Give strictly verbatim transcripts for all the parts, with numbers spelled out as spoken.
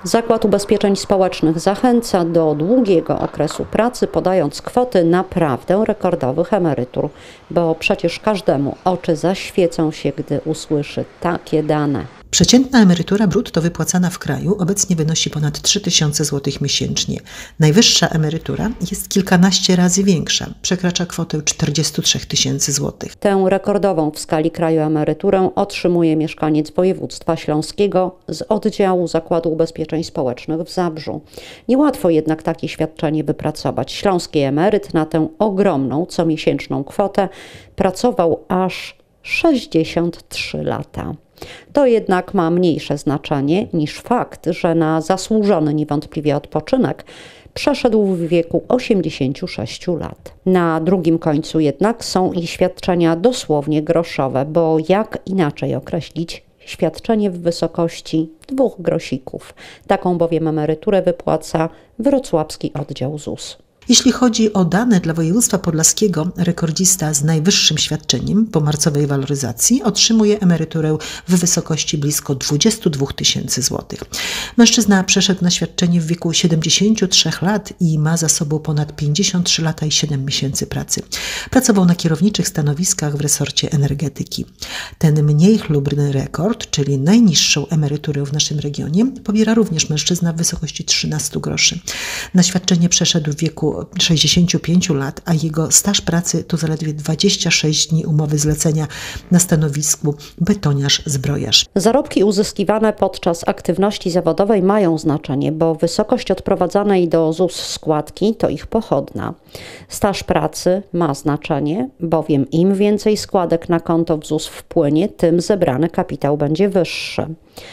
Zakład Ubezpieczeń Społecznych zachęca do długiego okresu pracy, podając kwoty naprawdę rekordowych emerytur, bo przecież każdemu oczy zaświecą się, gdy usłyszy takie dane. Przeciętna emerytura brutto wypłacana w kraju obecnie wynosi ponad trzy tysiące złotych miesięcznie. Najwyższa emerytura jest kilkanaście razy większa, przekracza kwotę czterdzieści trzy tysięcy złotych. Tę rekordową w skali kraju emeryturę otrzymuje mieszkaniec województwa śląskiego z oddziału Zakładu Ubezpieczeń Społecznych w Zabrzu. Niełatwo jednak takie świadczenie wypracować. Śląski emeryt na tę ogromną comiesięczną kwotę pracował aż sześćdziesiąt trzy lata. To jednak ma mniejsze znaczenie niż fakt, że na zasłużony niewątpliwie odpoczynek przeszedł w wieku osiemdziesięciu sześciu lat. Na drugim końcu jednak są i świadczenia dosłownie groszowe, bo jak inaczej określić świadczenie w wysokości dwóch grosików. Taką bowiem emeryturę wypłaca wrocławski oddział Z U S. Jeśli chodzi o dane dla województwa podlaskiego, rekordzista z najwyższym świadczeniem po marcowej waloryzacji otrzymuje emeryturę w wysokości blisko dwudziestu dwóch tysięcy złotych. Mężczyzna przeszedł na świadczenie w wieku siedemdziesięciu trzech lat i ma za sobą ponad pięćdziesiąt trzy lata i siedem miesięcy pracy. Pracował na kierowniczych stanowiskach w resorcie energetyki. Ten mniej chlubny rekord, czyli najniższą emeryturę w naszym regionie, pobiera również mężczyzna w wysokości trzynastu groszy. Na świadczenie przeszedł w wieku sześćdziesięciu pięciu lat, a jego staż pracy to zaledwie dwadzieścia sześć dni umowy zlecenia na stanowisku betoniarz-zbrojarz. Zarobki uzyskiwane podczas aktywności zawodowej mają znaczenie, bo wysokość odprowadzanej do Z U S składki to ich pochodna. Staż pracy ma znaczenie, bowiem im więcej składek na konto w Z U S wpłynie, tym zebrany kapitał będzie wyższy.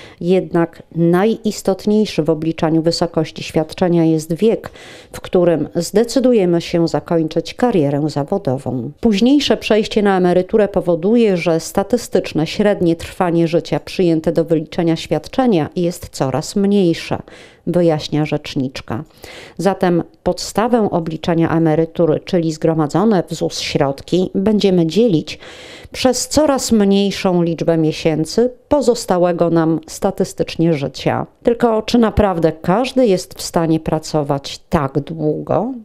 Jednak najistotniejszy w obliczaniu wysokości świadczenia jest wiek, w którym zdecydujemy się zakończyć karierę zawodową. Późniejsze przejście na emeryturę powoduje, że statystyczne średnie trwanie życia przyjęte do wyliczenia świadczenia jest coraz mniejsze, wyjaśnia rzeczniczka. Zatem podstawę obliczania emerytury, czyli zgromadzone w Z U S środki, będziemy dzielić przez coraz mniejszą liczbę miesięcy pozostałego nam statystycznie życia. Tylko czy naprawdę każdy jest w stanie pracować tak długo?